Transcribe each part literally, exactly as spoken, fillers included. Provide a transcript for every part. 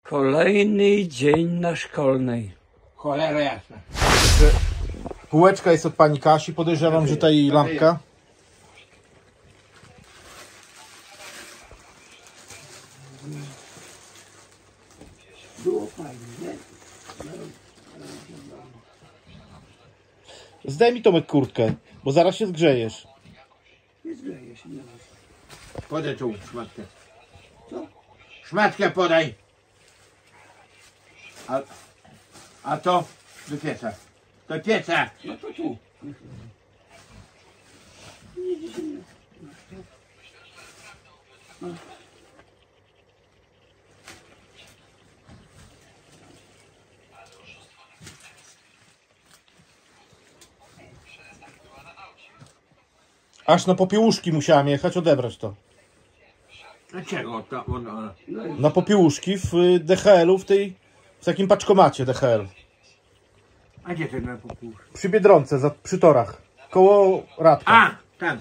Kolejny dzień na szkolnej. Cholera jasna. Półeczka jest od pani Kasi, podejrzewam, że ta jej lampka. Było fajnie, nie? Zdejmij Tomek kurtkę, bo zaraz się zgrzejesz. Nie zgreje się, nie masz. Podaj tą szmatkę. Co? Szmatkę podaj. A, a to do pieca. Do pieca. No to tu. Nie, dzisiaj nie. No. Aż na popiełuszki musiałem jechać, odebrać to. Dlaczego to ona? Na popiełuszki w y, D H L-u, w tej, w takim paczkomacie D H L. A gdzie ty na popół? Przy Biedronce, za, przy torach. Koło Radka. A, tam.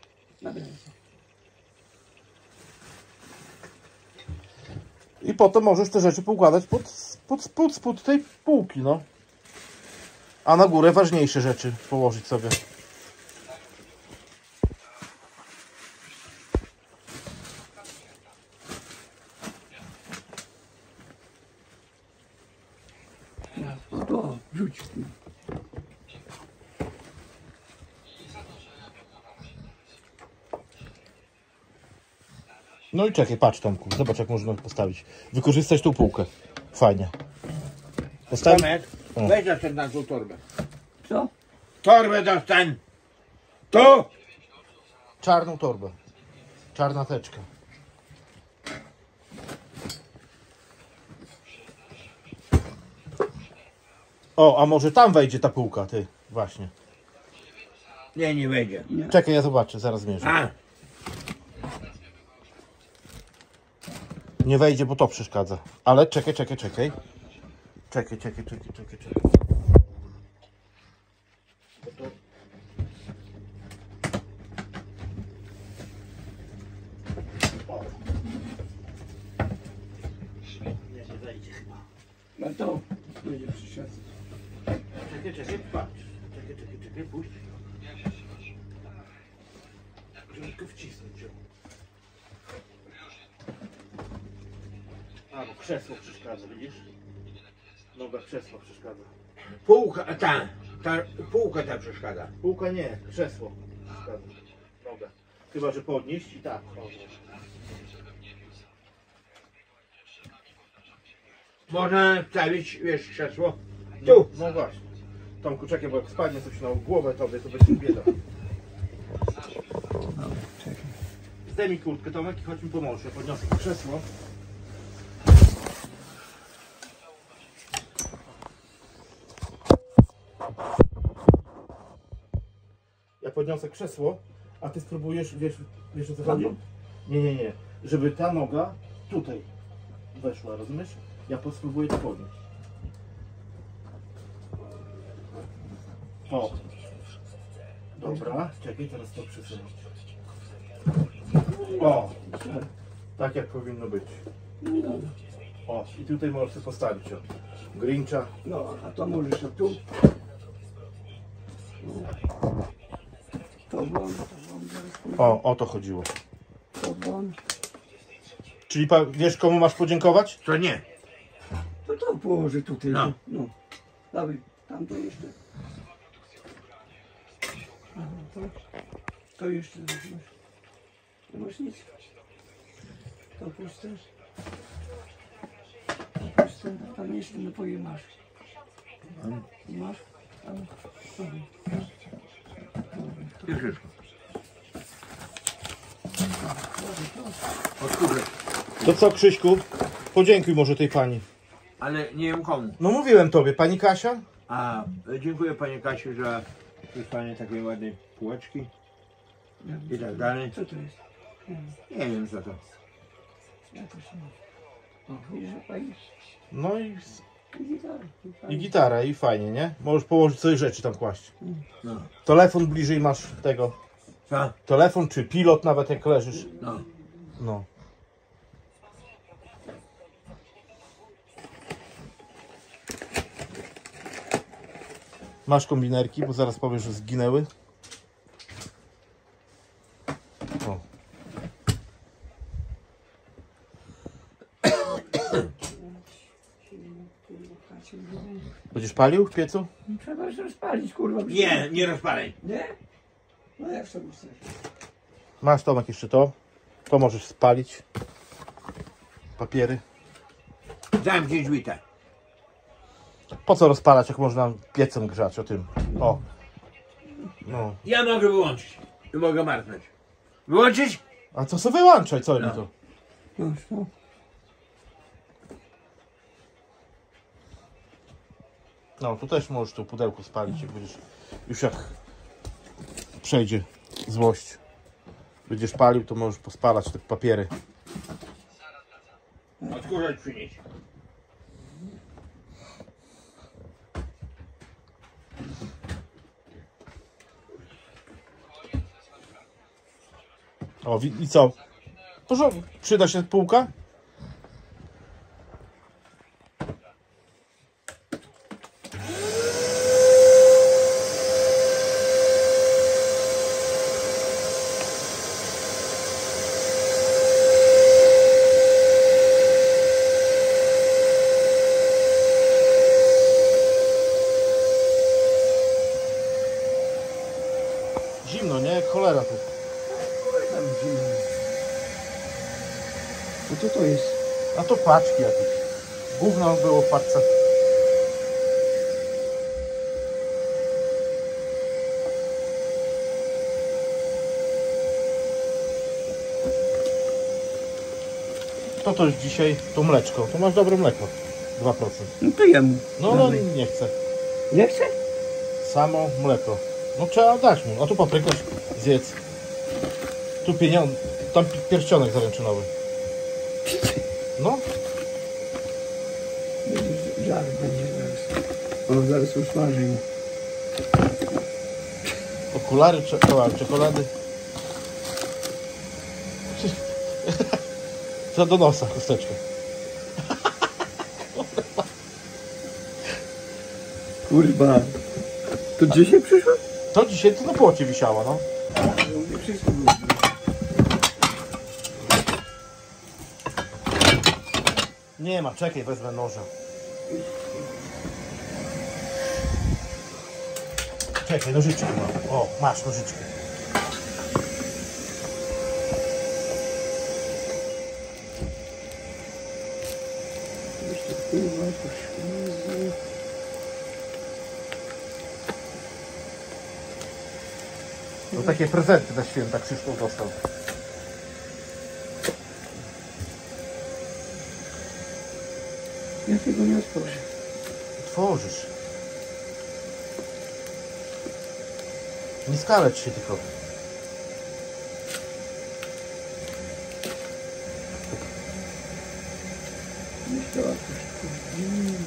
I potem możesz te rzeczy poukładać pod, pod spód, spód tej półki, no. A na górę ważniejsze rzeczy położyć sobie. To rzuć. No i czekaj, patrz Tomku, zobacz jak można postawić. Wykorzystać tą półkę. Fajnie. Postawić. Tomek, O. weź dostań na tą torbę. Co? Torbę dostań. Tu. Czarną torbę. Czarna teczka. O, a może tam wejdzie ta półka, ty. Właśnie. Nie, nie wejdzie. Czekaj, ja zobaczę, zaraz zmierzę. A, Nie wejdzie, bo to przeszkadza. Ale czekaj, czekaj, czekaj. Czekaj, czekaj, czekaj, czekaj, czekaj. Bo to... O. Nie, nie wejdzie chyba. No to będzie przyszedł. Czekaj, czekaj, patrz. Czekaj, czekaj, czekaj, puść. Żeby tylko wcisnąć ją. A, bo krzesło przeszkadza, widzisz? Noga krzesła przeszkadza. półka, ta, ta półka ta przeszkadza. Półka nie, krzesło przeszkadza. Noga. Chyba, że podnieść i tak. O. Można wstawić, wiesz, krzesło. Tu. No właśnie. Tomku, czekaj, bo jak spadnie coś na głowę tobie, to będzie bieda. Zdejmij kurtkę, Tomek, i chodź mi pomóż. Ja podniosę krzesło. Ja podniosę krzesło, a ty spróbujesz, wiesz, wiesz o co chodzi? Nie, nie, nie. Żeby ta noga tutaj weszła, rozumiesz? Ja spróbuję to podnieść. O. Dobra, czekaj, teraz to przesunąć. O. Tak jak powinno być. O, i tutaj możesz sobie postawić o. Grincha. No, a to możesz tu. To wam, to wam, O, o to chodziło. to wam. Czyli pa, wiesz, komu masz podziękować? To nie. To to położę tutaj. No. No. Dawaj, tam to jeszcze. Aha, to, to jeszcze masz. Nie masz nic. To puste. Puste, tam jeszcze napoje masz. Masz? Tam. Dobra. I wszystko. Odkurzę. To co, Krzyśku? Podziękuj może tej pani. Ale nie wiem komu. No mówiłem tobie, pani Kasia? A, dziękuję panie Kasiu za wysłanie takiej ładnej półeczki i tak dalej. Co to jest? Nie wiem co to. Ja też nie. O, widzisz, że fajnie. No i, I gitara. I i fajnie. gitara, i fajnie, nie? Możesz położyć sobie rzeczy tam kłaść. No. Telefon bliżej masz tego. Co? Telefon czy pilot nawet jak leżysz. No. No. Masz kombinerki, bo zaraz powiesz, że zginęły. O. Będziesz palił w piecu? Trzeba się rozpalić, kurwa. Nie, nie rozpalaj. Nie? No jak sobie chcesz? Masz, Tomek, jeszcze to. To możesz spalić. Papiery. Zamknij drzwi tak. Po co rozpalać, jak można piecem grzać o tym? O. No. Ja mogę wyłączyć. I mogę marknąć. Wyłączyć? A co sobie wyłączaj, co mi No. to? No, no. No, tu też możesz tu pudełko spalić, jak będziesz, już jak przejdzie złość. Będziesz palił, to możesz pospalać te papiery. Odkurzacz przynieść. O, wi- i co? Porządnie. Przyda się półka? Zimno, nie? Jak cholera tu. Tam zimno. No co to jest? A to paczki jakieś. Gówno było w paczce. To to jest dzisiaj to mleczko. To masz dobre mleko. dwa procent. No to jemu. No, no Dawaj. nie chcę. Nie chce? Samo mleko. No trzeba dać mu. A tu paprykarz zjedz. Tu pieniądze. Tam pi- pierścionek zaręczynowy. No. Będzie żar, będzie zaraz. O, zaraz usmaży mu. Okulary, czekolady. czekolady. Co do nosa, chusteczkę. Kurwa. To dzisiaj przyszło? To dzisiaj to na płocie wisiała, no. Nie wszystko było. Nie ma, czekaj, wezmę noża. Czekaj, nożyczkę mam. O, masz nożyczkę. Jeszcze kurwa, poświęcę. To takie prezenty na święta Krzysztof dostał. Ja tego nie otworzę. Tworzysz. Nie skalecz się tylko. Jeszcze otwórz.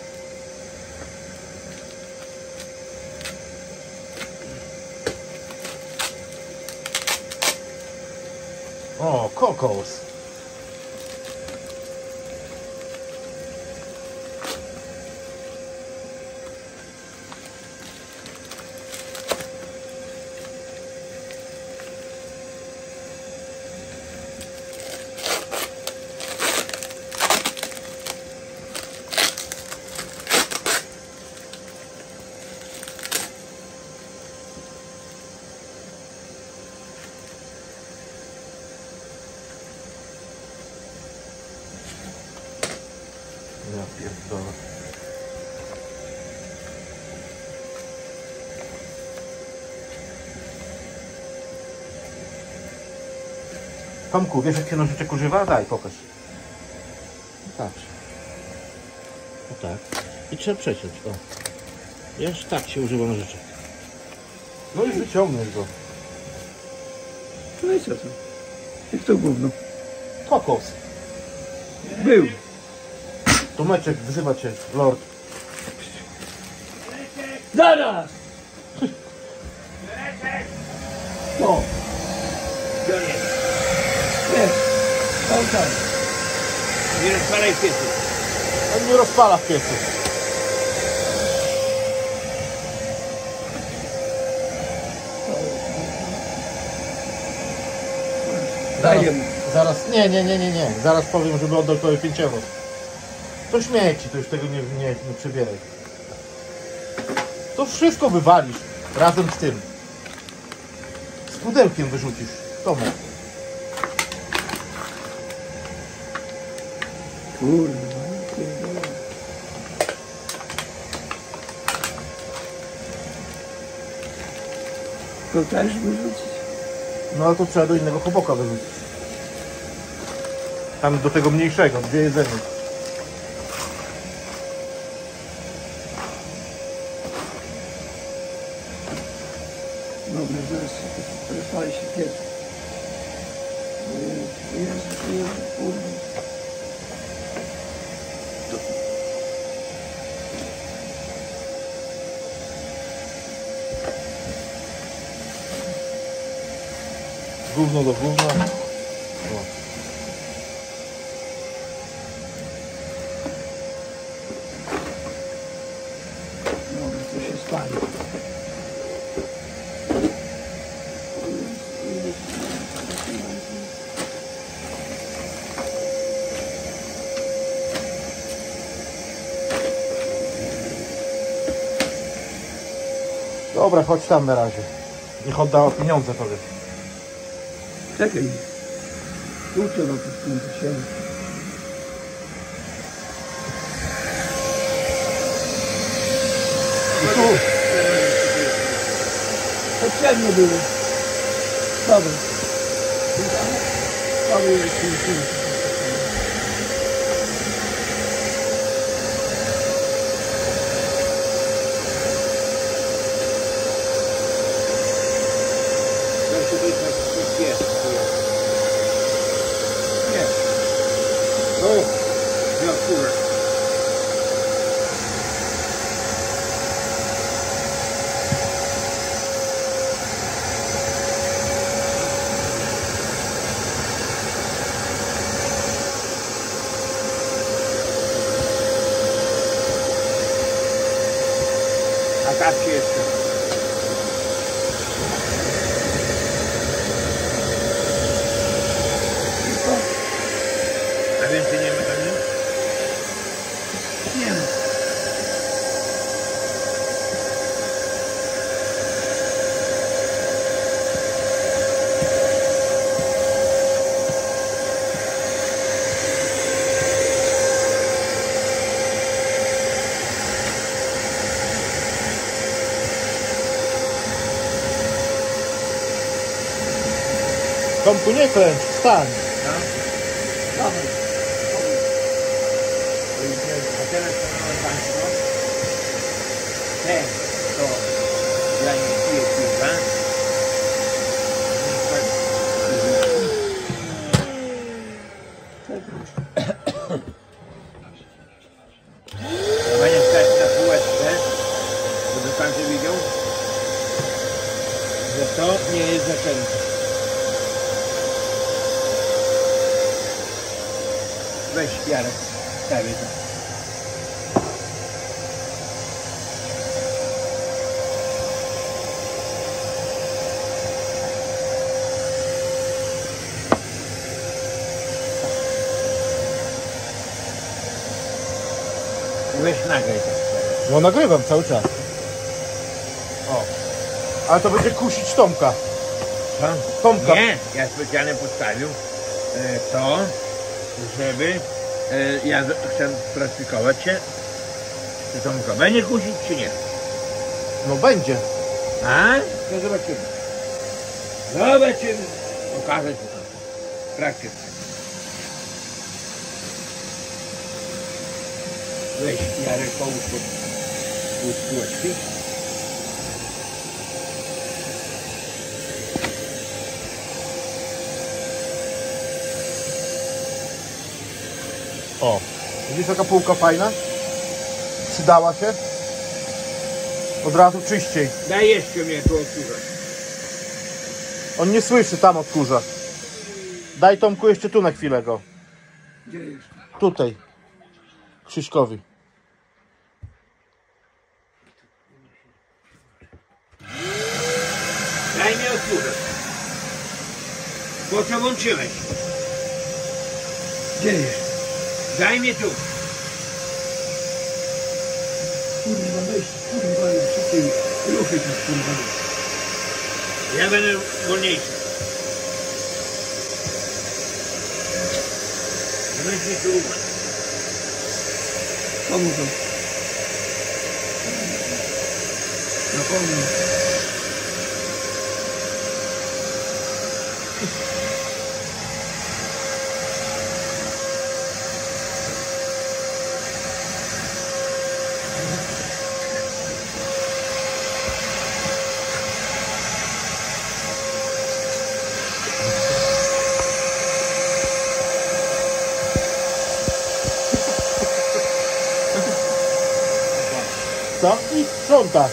O, kokos. Ja pierdolę. Tomku, wiesz jak się nożyczek używa? Daj, pokaż. Patrz. O tak. I trzeba przeciąć, o. Wiesz, tak się używa nożyczek. No i wyciągnąć go. No i co to? Jak to gówno? Kokos. Był. Tomeczek, wzywa cię, lord. Zaraz! O! Gdzie on jest? Jest! O tak! Nie rozpalaj piecu. On nie rozpala w piecu. Daję mu. Zaraz, nie, nie, nie, nie, nie. Zaraz powiem, żeby oddał tobie pięć euro. To śmieci, to już tego nie, nie, nie przebieraj. To wszystko wywalisz razem z tym. Z pudełkiem wyrzucisz. Tomek. Kurwa, nie pierdolę. To też wyrzucić? No ale to trzeba do innego chłopaka wyrzucić. Tam do tego mniejszego, gdzie jedzenie. Dobra, zaraz się rozpali się pies. Jezu, Jezu, Jezu, kurwa. Gówno do gówna. O. Dobra, to się spali. Dobra, chodź tam na razie. Niech odda pieniądze tobie. Czekaj. Tu trzeba podpiąć się. I tu. Potrzebne było. Dobra. Dobra, jest tu. Nie. O, ja kurwa. A tak się jeszcze. A więcej nie ma tam nic? Nie ma. Tomku, nie kręć, wstań. Dawaj. A teraz szanowni Państwo, ten, to ja nie piję piwa. Będzie stać na półeczce, żeby każdy widział, że to nie jest zaczęte. Weź Jarek, stawię to. Weź nagraj to. No nagrywam cały czas. O. Ale to będzie kusić Tomka. Co? Tomka. Nie, ja specjalnie postawił e, to, żeby e, ja z- chcę sprawdzikować się, czy Tomka będzie kusić, czy nie. No będzie. A? To zobaczymy. Zobaczymy. Pokażę ci to. W praktyce. Weź Jarek połóż pod pod półeczki. O. Widzisz jaka półka fajna? Przydała się? Od razu czyściej. Daj jeszcze mnie tu odkurzać. On nie słyszy, tam odkurza. Daj Tomku jeszcze tu na chwilę go. Gdzie jest? Tutaj. Krzyśkowi. Daj mi odkurzać. Po Po co włączyłeś? Gdzie jest? Daj mi tu. Kurwa, weź, kurwa, przy tym ruchy tak, kurwa. Ja będę wolniejszy. Weź mi tu ruch. Komu to? No komu? Co? I sprząta.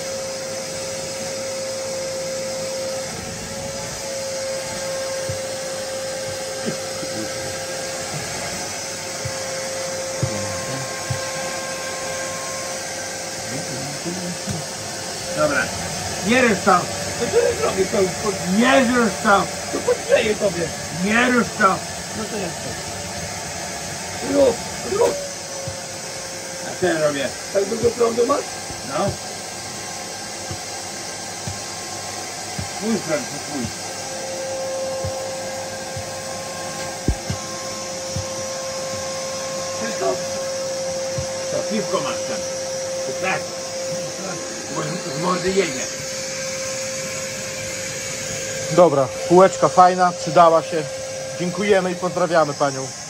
Dobra. Nie rusz to. To co ja zrobię? To, pod, Nie rusz to. to podgrzeję tobie. Nie rusz to. No to jak to? Rób, rób. A co ja robię? Tak dużo prądu masz? No. Twój prąd, to twój. Wszystko? To piwko masz tam. To tak. Bo z mordy jedzie. Dobra, półeczka fajna, przydała się. Dziękujemy i pozdrawiamy panią.